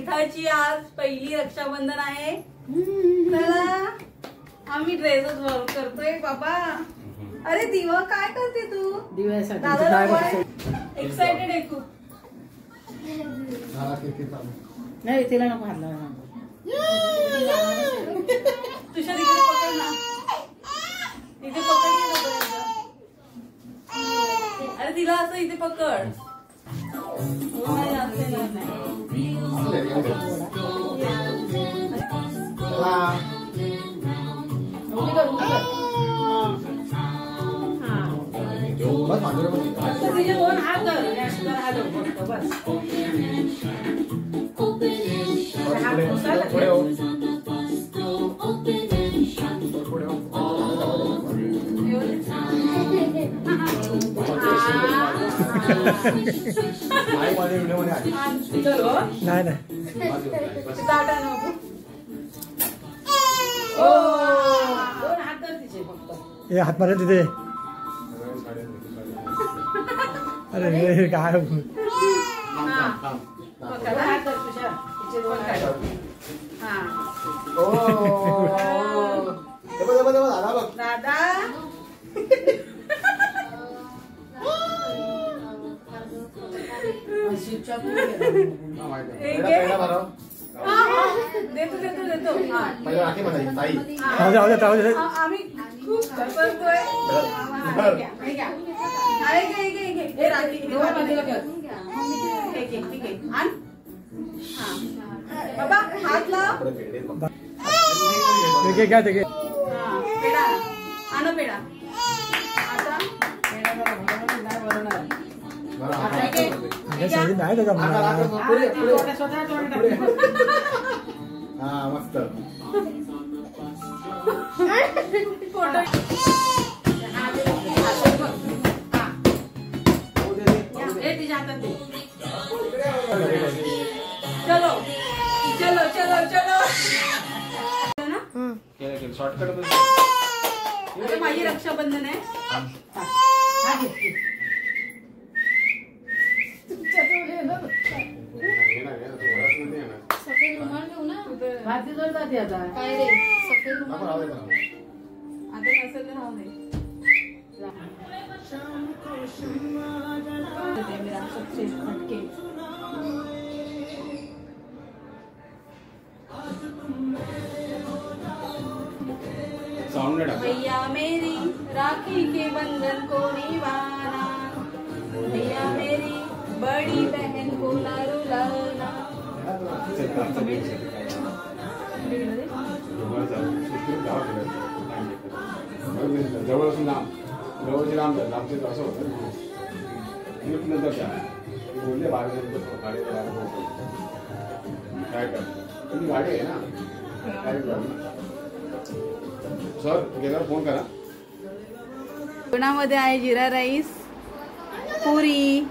मैथाची आज पहिली रक्षाबंधन आहे. चला आम्ही ड्रेसच वर करतोय बाबा. अरे दिवा काय करते तू? दिव्यासाठी एक्साइटेड आहे खूप. नाही तिला नको हात लावा. तुझ्या तिकडे पकड ना. इथे पकड. अरे तिला असं इथे पकड. तिचे दोन हात धर. बस नाही नाही दोन हात धर तिचे फक्त. हे हात मारा तिथे. अरे काय हात धर तुझ्या. तिचे दोन हात. दादा देतो. आम्ही खूप करतोय. बाबा हात लाव. काय ते पेढा आणा. पेढा आता नाही त्याचा मस्त तिच्या हातात दे. चलो चलो चलो चलो. शॉर्टकट माझी रक्षाबंधन आहे. सफेद रुमाल घेऊ ना. भाजी जर जाते आता काय रे. सफेद रुमाल आता नसेल तर राहू दे. भैया मेरी राखी के बंधन को निभाना. भैया मेरी बड़ी बहन को ना रुलाना. जवळपासून लांब जवळचे लांब लांबचे असं होतं. नंतर बोलले बारा काय कर तुम्ही गाडी आहे ना. काय सर गेल्यावर फोन करा. जेवणामध्ये आहे जिरा राईस, पुरी,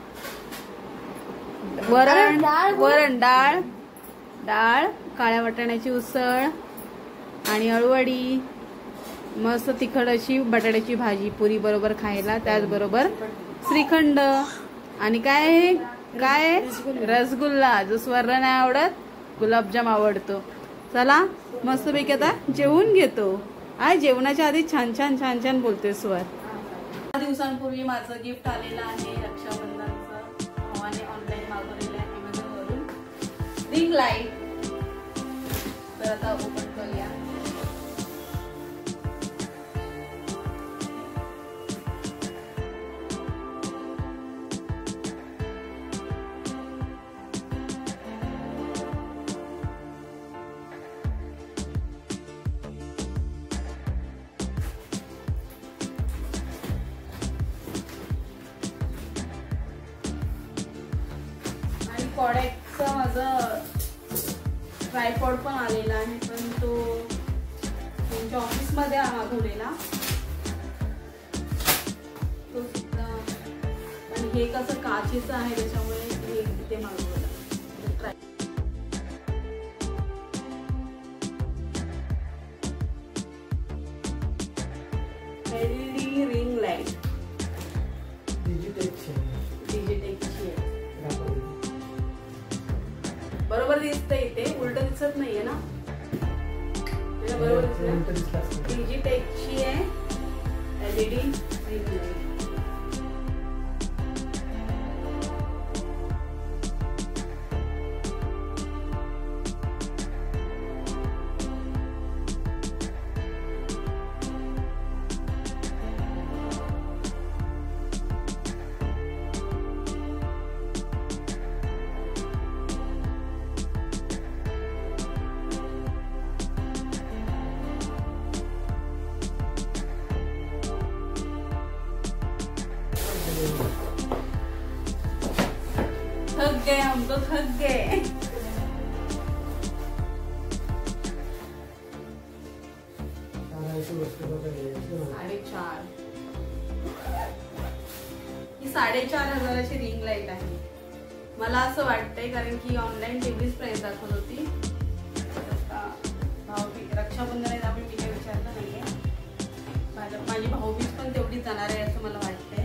वरण डाळ, काळ्या वाटाण्याची उसळ आणि अळवडी. मस्त तिखट अशी बटाट्याची भाजी पुरी बरोबर खायला. त्याचबरोबर श्रीखंड आणि काय रसगुल्ला. जो स्वर्ण नाही आवडत गुलाबजाम आवडतो. चला मस्तपैकी आता जेवून घेतो. आज जेवणाच्या आधी छान छान छान छान बोलते स्वर. 10 दिवसांपूर्वी माझं गिफ्ट आलेलं आहे रक्षाबंधनचं. भावाने ऑनलाईन मागवलेलं आहे अमेझॉनवरून. Ring light. तर आता ओपन करूया. कॉडेक्सचं माझं ट्रायपॉड पण आलेला आहे. पण तो त्यांच्या ऑफिसमध्ये मागवलेला तो सुद्धा. पण हे कसं काचेचं आहे त्याच्यामुळे हे इथे मागवलं. LED ring light. डिजिटेक्सची. बरोबर बरोबर दिसतंय इथे, उलट दिसत नाहीये ना? बरोबर दिसत. डिजिटेकची आहे LED रिंग लाईट. थक गए हम तो, थक गए. साडेचार. ही 4,500ची रिंग लाईट आहे. मला असं वाटतंय कारण की ऑनलाईन तेवढीच प्राइस दाखवत होती. रक्षाबंधन आहे आपण मी काही विचारलं नाहीये. माझी भाऊबीज पण तेवढीच जाणार आहे असं मला वाटतंय.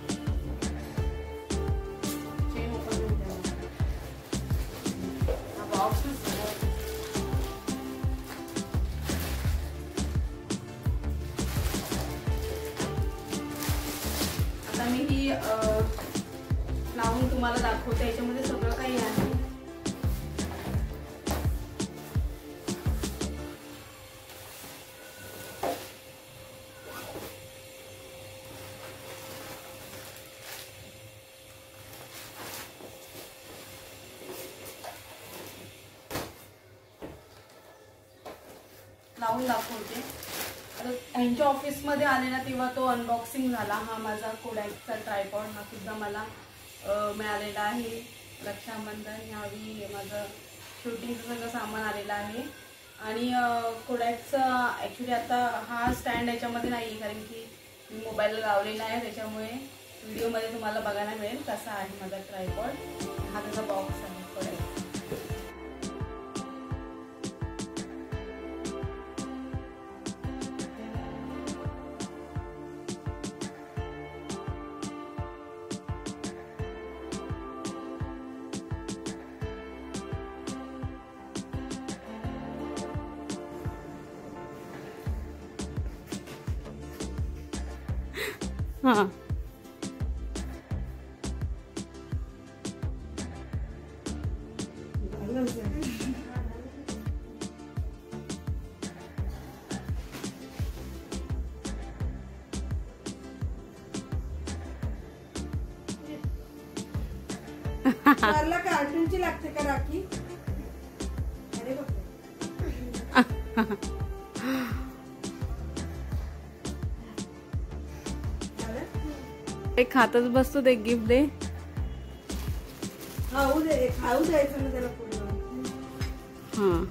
आता मी ही लावून तुम्हाला दाखवते. याच्यामध्ये सगळं काही आहे. लावून दाखवते. ह्यांच्या ऑफिसमध्ये आले ना तेव्हा तो अनबॉक्सिंग झाला. हा माझा कोडॅकचा ट्रायपॉड हा सुद्धा मला मिळालेला आहे. रक्षाबंधन ह्यावेळी माझं शूटिंगचं सगळं सामान आलेलं आहे. आणि कोडॅकचं ॲक्च्युली आता हा स्टँड याच्यामध्ये नाही आहे कारण की मी मोबाईलला लावलेला आहे. त्याच्यामुळे व्हिडिओमध्ये तुम्हाला बघायला मिळेल कसा आहे माझा ट्रायपॉड. हा त्याचा बॉक्स आहे कोडॅक. हाँ कार्टूनची लागते का राखी? अरे एक खातच बसतो ते गिफ्ट दे. खाऊ द्यायचं ना त्याला पूर्ण. हा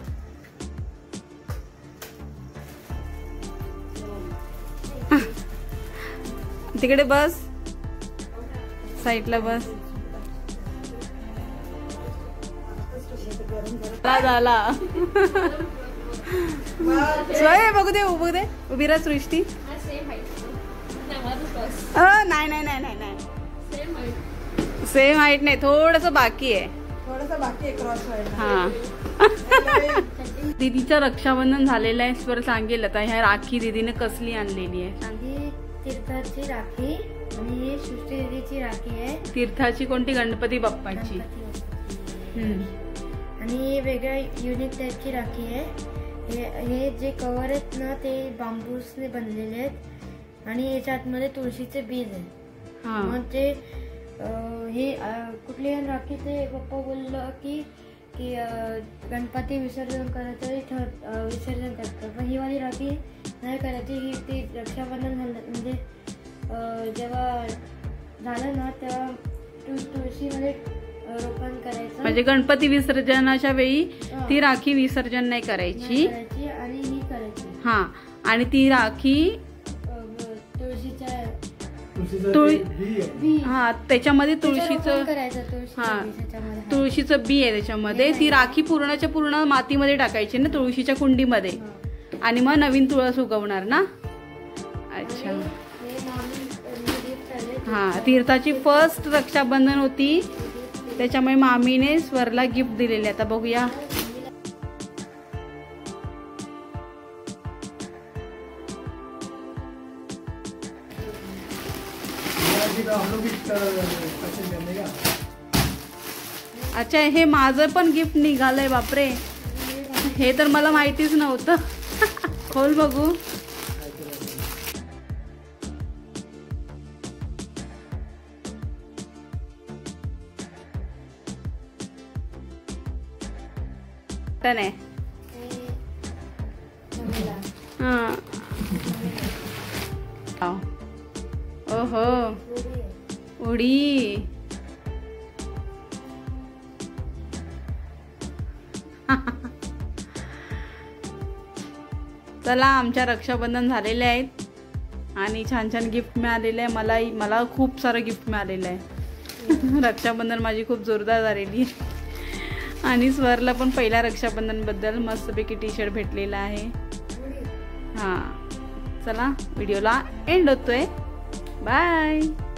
तिकडे बस, साईडला बस. झाला बघू दे, बघू दे. उभी राहा सृष्टी. नाही नाही नाही नाही नाही, सेम हाईट नाही, थोडस बाकी आहे. क्रॉस व्हायला. हा दीदीचं रक्षाबंधन झालेलं आहे. स्वर सांगेल आता ह्या राखी दीदीने कसली आणलेली आहे. तीर्थाची राखी आणि सृष्टी दीदीची राखी आहे. तीर्थाची कोणती? गणपती बाप्पाची. आणि वेगळ्या युनिक टाईपची राखी आहे. हे जे कव्हर आहेत ना ते बांबूसने बनलेले आहेत आणि याच्या आतमध्ये तुळशीचे बीज आहेत. मग ते हे कुठली राखी ते पप्पा बोललं की गणपती विसर्जन करायचं विसर्जन करतात, पण ही वाली राखी नाही करायची. ही ती रक्षाबंधन म्हणजे जेव्हा झालं ना तेव्हा तुळशीमध्ये रोपण करायचं. म्हणजे गणपती विसर्जनाच्या वेळी ती राखी विसर्जन नाही करायची आणि ही करायची. हा आणि ती राखी हा त्याच्यामध्ये तुळशीचं तुळशीचं बी आहे त्याच्यामध्ये. ती राखी पूर्णच्या पूर्ण मातीमध्ये टाकायची ना तुळशीच्या कुंडीमध्ये आणि मग नवीन तुळस उगवणार ना. अच्छा हा तीर्थाची फर्स्ट रक्षाबंधन होती त्याच्यामुळे मामीने स्वरला गिफ्ट दिलेले. आता बघूया. अच्छा, हे माझं पण गिफ्ट निघालंय. बापरे, हे तर मला माहितीच नव्हतं. खोल बघू. आहे हा. ओहो, उडी. चला, आमच्या रक्षाबंधन झालेले आहेत आणि छान छान गिफ्ट मिळालेले आहे. मला खूप सारं गिफ्ट मिळालेलं आहे. रक्षाबंधन माझी खूप जोरदार झालेली आहे. आणि स्वरला पण पहिल्या रक्षाबंधन बद्दल मस्तपैकी टी शर्ट भेटलेला आहे. हां, चला व्हिडिओला एंड होतोय. बाय.